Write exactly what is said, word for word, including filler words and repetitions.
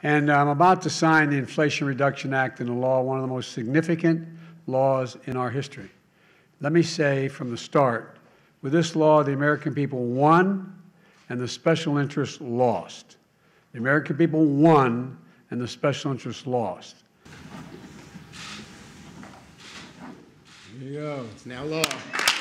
And I'm about to sign the Inflation Reduction Act into law, one of the most significant laws in our history. Let me say from the start, with this law, the American people won and the special interests lost. The American people won and the special interests lost. There you go. It's now law.